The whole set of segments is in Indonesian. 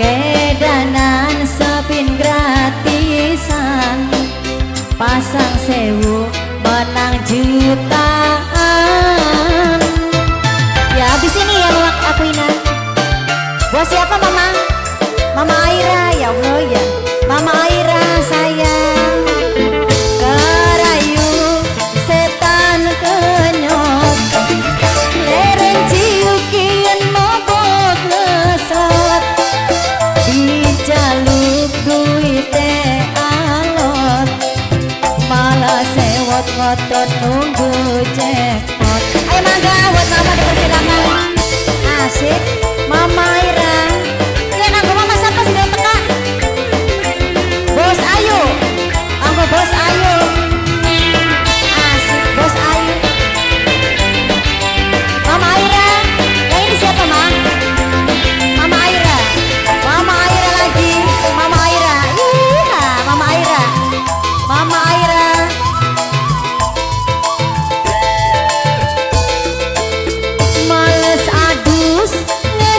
kedanan sepin gratisan, pasang sewu menang jutaan. Ya habis ini ya aku Ina. Buat siapa mama? Mama Aira, ya Allah ya. Mama Aira sayang. Kerayu setan kenyot, lereng ciukin mobok ngesot, dijaluk duite alot, malah sewot ngotot nunggu jackpot. Ayo mangga buat mama dipersilakan. Asik Mama Ira. Ya nanggo mama siapa sih yang tengah? Bos Ayu. Anggo Bos Ayu. Asik Bos Ayu. Mama Ira. Yang ini siapa Ma? Mama Ira. Mama Ira lagi. Mama Ira. Iya, Mama Ira. Mama Ira. Males adus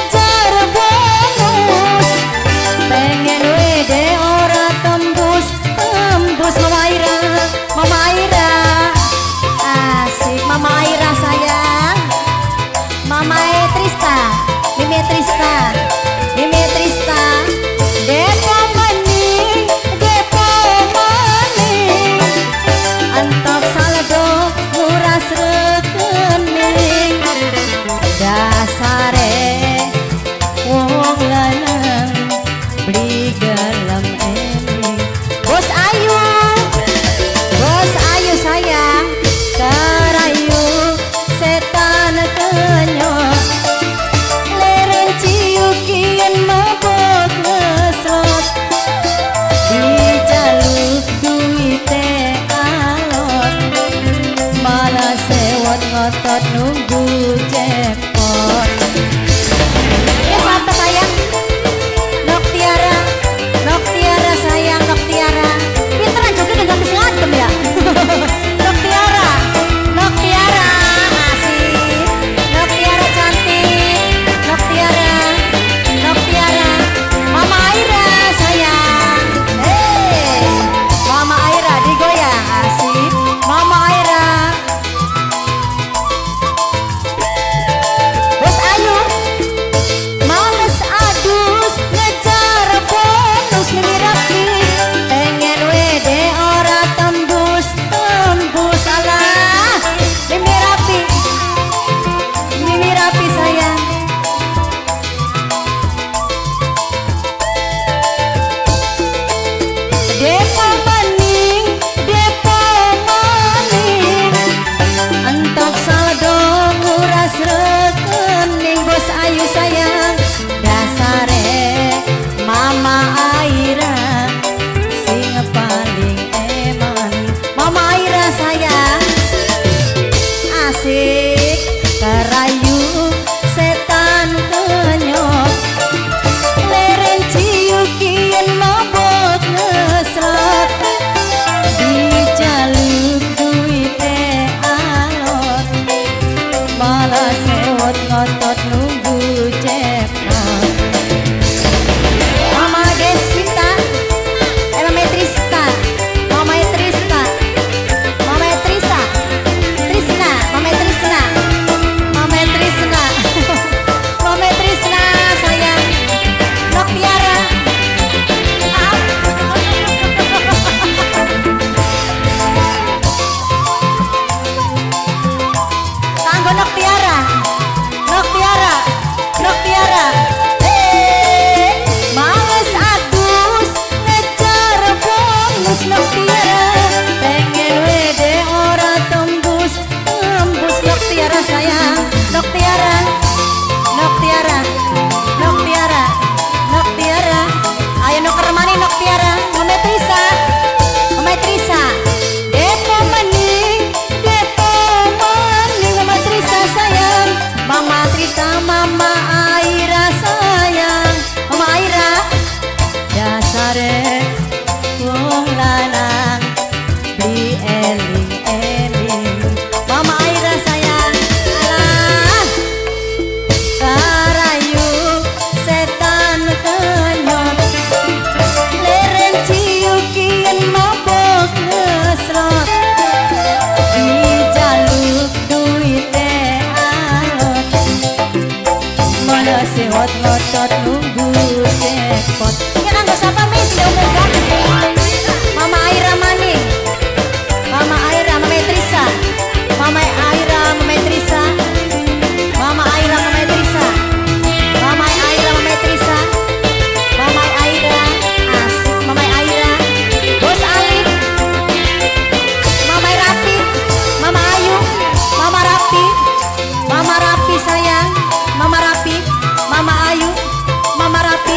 sewot ngotot nunggu jackpot. Ini kanggo sapa Miss diumumkan? Mama Aira Maning, Mama Aira, Mama Trisa, Mama Aira, Mama Trisa, Mama Aira, Mama Trisa, Mama Aira, Mama Trisa, Mama Aira, asik Mama Aira, Bos Alif, Mama Rapi, Mama Ayu, Mama Rapi, Mama Rapi sayang, Mama Rapi, Mama Ayu, Mama Rapi.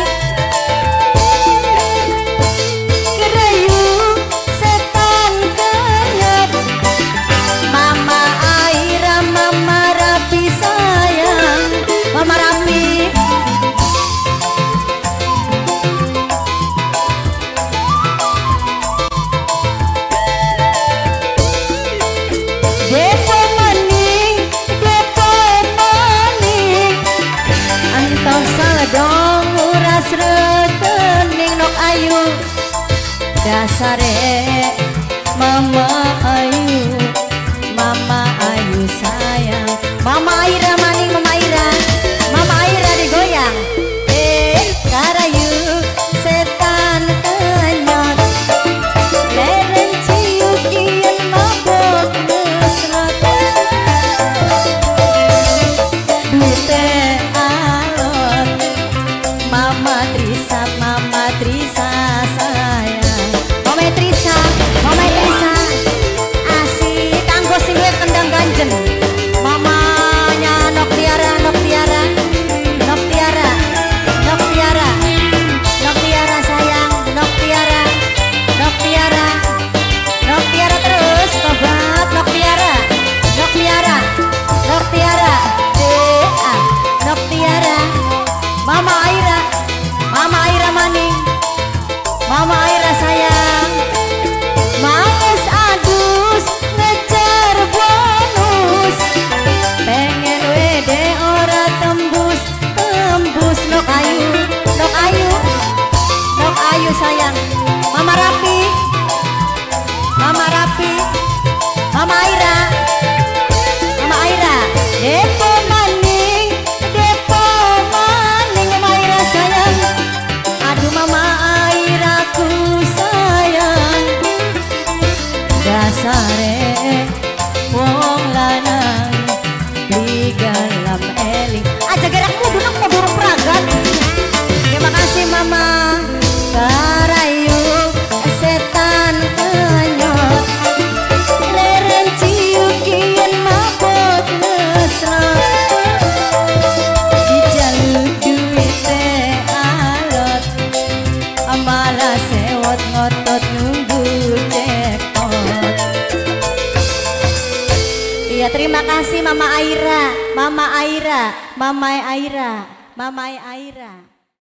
Kerayu setan kenyap, Mama Aira, Mama Rapi sayang, Mama Rapi. Depo maning, depo maning, antos saledong uras rekening nok ayu. Dasare Mama Ayu, Mama Ayu sayang, Mama Aira maning, Mama Aira, Mama Aira digoyang. Karayu setan kenyot, leren ciukian mabok mesrat. Dute alot, Mama Trisa, Mama Trisa sayang, Mama Trisa, Mama Trisa, asik kanggo sing wis kendang ganjen. Mamanya Nok Tiara, Nok Tiara, Nok Tiara, Nok Tiara, Nok Tiara sayang, Nok Tiara, Nok Tiara, Nok Tiara terus tobat, Nok Tiara, Nok Tiara, Nok Tiara, Nok Tiara, Mama Aira, Mama Aira maning, Mama Aira sayang, Mangus adus ngejar bonus, pengen wede ora tembus, tembus Nok Ayu, Nok Ayu, Nok Ayu sayang, Mama Rapi, Mama Rapi, Mama Aira, Mama Aira, depo maning, depo maning, Mama Aira sayang, aduh Mama Aira ku sayang. Dasare wong lanang ligalam eling aja gerak kudu nak burung peragat. Terima kasih Mama Karayu setan kenyot, leren ciukian mabok mesra. Dijaluk duite alot, malah sewot ngotot nunggu jackpot. Iya terima kasih Mama Aira, Mama Aira, Mama Aira, Mama Aira.